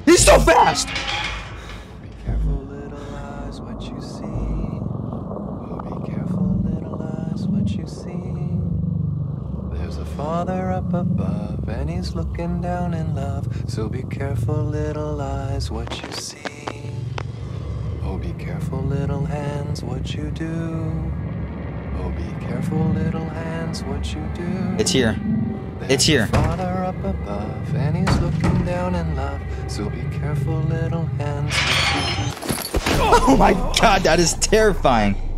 He's so fast! Be careful, little eyes, what you see. Oh, be careful, little eyes, what you see. There's a father up above, and he's looking down in love. So be careful, little eyes, what you see. Oh, be careful, little hands, what you do. Oh, be careful, little hands, what you do. It's here. It's here. Father up above, and he's looking down in love. So be careful, little hands. Oh my god, that is terrifying.